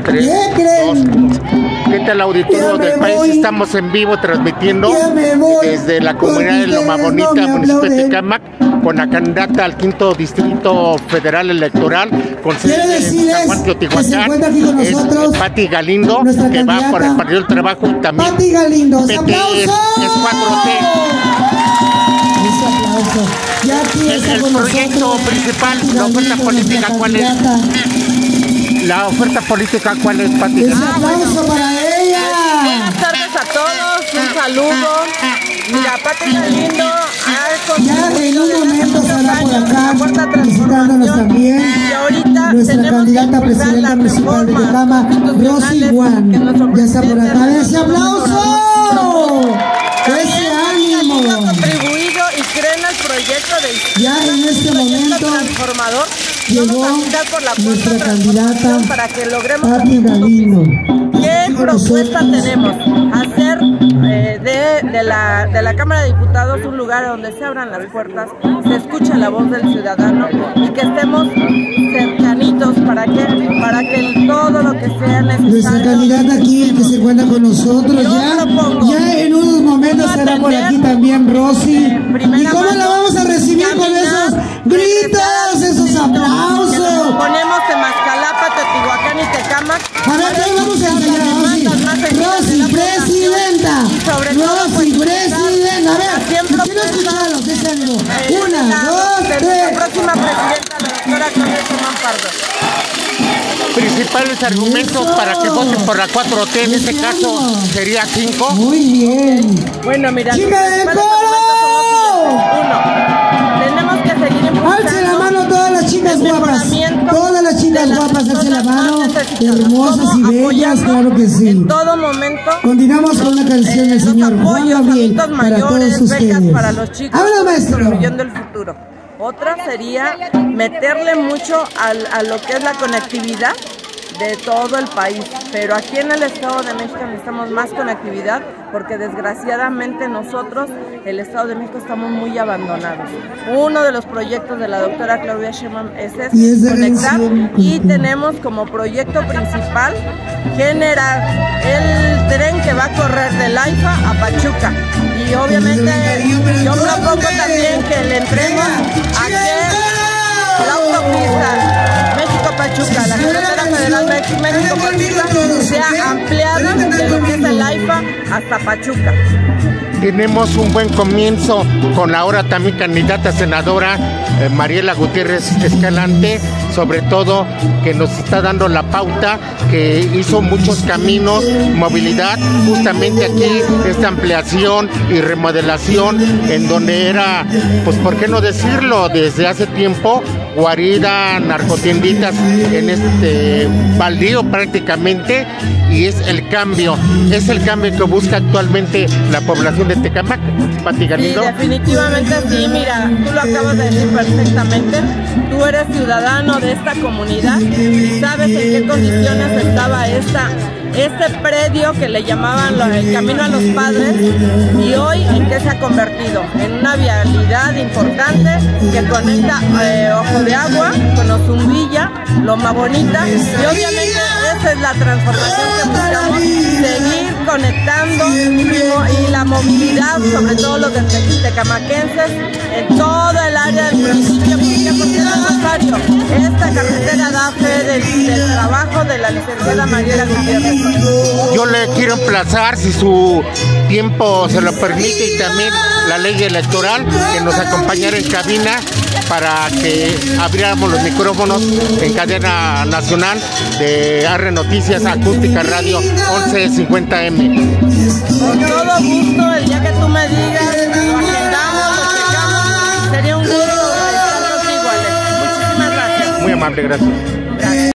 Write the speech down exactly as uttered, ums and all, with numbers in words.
tres, dos, uno. ¿Qué tal, auditorio del país? Estamos en vivo transmitiendo desde la comunidad de Loma Bonita, municipio de Tecámac, con la candidata al quinto distrito federal electoral, con sede en San Juan, Teotihuacán, es Pati Galindo, que va por el Partido del Trabajo, y también Pati Galindo, P T es, es cuatro T. Ya aquí el, el proyecto nosotros, principal, la oferta política, ¿cuál es? La oferta política, ¿cuál es, Pati? Un aplauso para ella. Buenas tardes a todos, un saludo. Mira, Pati Galindo ha ya en un momento estará por acá cuarta visitándonos también y ahorita nuestra candidata a presidenta municipal de Tecámac, Rosy Juan. Ya está por acá. ¡Ese aplauso! ¡Ese ánimo! Contribuido y creen el proyecto de ya en este momento transformador. Llegó por la nuestra candidata para que logremos Pati Galindo. ¿Qué propuesta tenemos? Hacer eh, de, de, la, de la Cámara de Diputados un lugar donde se abran las puertas, se escuche la voz del ciudadano y que estemos cercanitos. ¿Para qué? Para que todo lo que sea necesario. Nuestra candidata aquí, que se encuentra con nosotros, ya, ya en unos momentos estará por aquí también Rosy. ¿Y cómo la vamos a recibir con esos gritos, esos aplausos? Ponemos Temazcalapa, Teotihuacán y Tecámac. A ver, ¿qué vamos a enseñar a Rosy? Rosy, presidenta. Rosy, presidenta. A ver, quiero escucharlo, ¿qué es algo? Una, dos, tres. La próxima presidenta, la doctora Claudia Sheinbaum Pardo. Principales argumentos para que voten por la cuatro T, en este caso sería cinco. Muy bien. Bueno, mira, ¡chica del coro! Uno, tenemos que seguir impulsando. Alce la mano todas las chicas guapas. Todas las chicas guapas, alce la mano. Hermosas y bellas, claro que sí. En todo momento. Continuamos con una canción del señor Juan Gabriel para todos ustedes. Para los chicos, ¡habla, maestro! construyendo el futuro. Otra sería meterle mucho al, a lo que es la conectividad de todo el país, pero aquí en el Estado de México necesitamos más conectividad porque desgraciadamente nosotros, el Estado de México, estamos muy abandonados. Uno de los proyectos de la doctora Claudia Sheinbaum es este, conectar, y tenemos como proyecto principal generar el tren que va a correr del AIFA a Pachuca. Y obviamente yo propongo también que le entremos a que la autopista México-Pachuca, la carretera federal México-Pachuca, sea ampliada de lo que es el AIFA hasta Pachuca. Tenemos un buen comienzo con la ahora también candidata senadora eh, Mariela Gutiérrez Escalante, sobre todo que nos está dando la pauta, que hizo muchos caminos, movilidad, justamente aquí esta ampliación y remodelación en donde era, pues por qué no decirlo, desde hace tiempo guarida, narcotienditas en este baldío prácticamente, y es el cambio, es el cambio que busca actualmente la población de Tecámac, Pati Galindo. Sí, definitivamente sí, mira, tú lo acabas de decir perfectamente, tú eres ciudadano de esta comunidad y sabes en qué condiciones estaba esta, este predio que le llamaban el Camino a los Padres, y hoy en qué se ha convertido, en una vialidad importante que conecta eh, Ojo de Agua con Ozumbilla, Loma Bonita, y obviamente esa es la transformación que buscamos, seguir conectando y la movilidad, sobre todo los tecamaquenses, en todo el área del municipio, porque es necesario. Esta carretera da fe del, del trabajo de la licenciada Mariela Gutiérrez. Yo le quiero emplazar, si su tiempo se lo permite y también la ley electoral, que nos acompañara en cabina para que abriéramos los micrófonos en cadena nacional de A R Noticias Acústica Radio once cincuenta M. Con todo gusto, el día que tú me digas, lo agendamos, lo checamos, sería un gusto estar contigo, Alex. Muchísimas gracias. Muy amable, gracias.